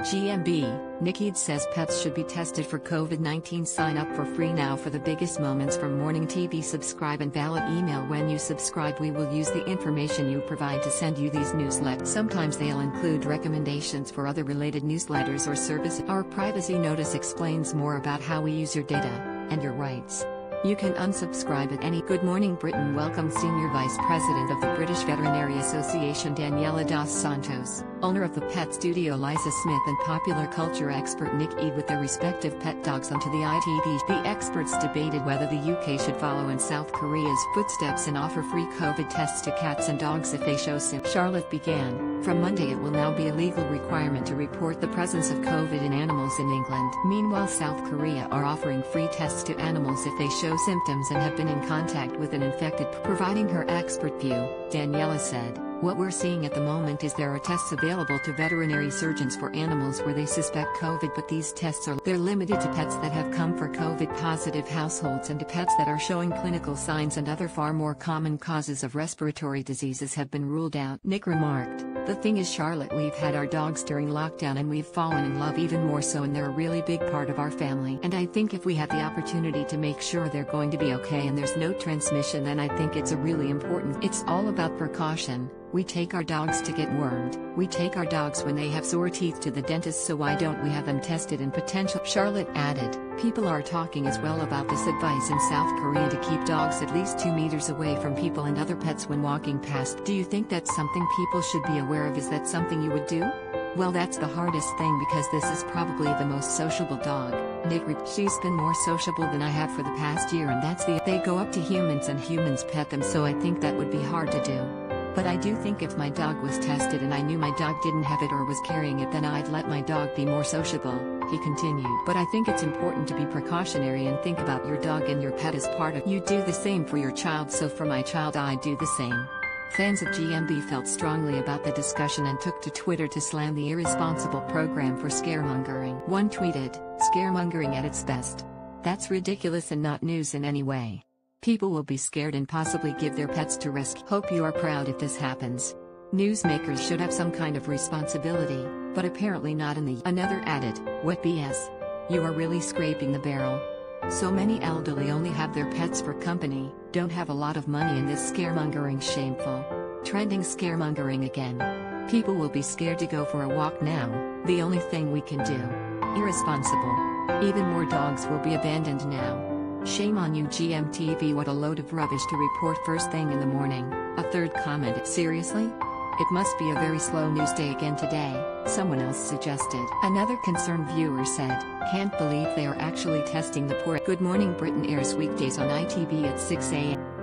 GMB, Nikki says pets should be tested for COVID-19. Sign up for free now for the biggest moments from morning TV. Subscribe and valid email. When you subscribe, we will use the information you provide to send you these newsletters. Sometimes they'll include recommendations for other related newsletters or services. Our privacy notice explains more about how we use your data and your rights. You can unsubscribe at any. Good morning Britain. Welcome Senior Vice President of the British Veterinary Association Daniela dos Santos, owner of the Pet Studio Liza Smith, and popular culture expert Nick Eade with their respective pet dogs onto the ITV. The experts debated whether the UK should follow in South Korea's footsteps and offer free COVID tests to cats and dogs if they show symptoms. Charlotte began. From Monday it will now be a legal requirement to report the presence of COVID in animals in England. Meanwhile, South Korea are offering free tests to animals if they show symptoms and have been in contact with an infected. Providing her expert view, Daniela said, "What we're seeing at the moment is there are tests available to veterinary surgeons for animals where they suspect COVID, but these tests they're limited to pets that have come for COVID-positive households and to pets that are showing clinical signs, and other far more common causes of respiratory diseases have been ruled out." Nick remarked, "The thing is, Charlotte, we've had our dogs during lockdown and we've fallen in love even more so, and they're a really big part of our family. And I think if we have the opportunity to make sure they're going to be okay and there's no transmission, then I think it's a really important. It's all about precaution. We take our dogs to get wormed. We take our dogs when they have sore teeth to the dentist, so why don't we have them tested and potential?" Charlotte added, "People are talking as well about this advice in South Korea to keep dogs at least 2 meters away from people and other pets when walking past. Do you think that's something people should be aware of? Is that something you would do?" "Well, that's the hardest thing because this is probably the most sociable dog," Nick replied. "She's been more sociable than I have for the past year, and they go up to humans and humans pet them, so I think that would be hard to do. But I do think if my dog was tested and I knew my dog didn't have it or was carrying it, then I'd let my dog be more sociable," he continued. "But I think it's important to be precautionary and think about your dog and your pet as part of you. Do the same for your child, so for my child I do the same." Fans of GMB felt strongly about the discussion and took to Twitter to slam the irresponsible program for scaremongering. One tweeted, "Scaremongering at its best. That's ridiculous and not news in any way. People will be scared and possibly give their pets to risk. Hope you are proud if this happens. Newsmakers should have some kind of responsibility, but apparently not in the." Another added, "What BS. You are really scraping the barrel. So many elderly only have their pets for company, don't have a lot of money, and this scaremongering shameful. Trending scaremongering again. People will be scared to go for a walk now, the only thing we can do. Irresponsible. Even more dogs will be abandoned now. Shame on you GMTV, what a load of rubbish to report first thing in the morning." A third commented, "Seriously? It must be a very slow news day again today," someone else suggested. Another concerned viewer said, "Can't believe they are actually testing the poor." Good Morning Britain airs weekdays on ITV at 6 a.m.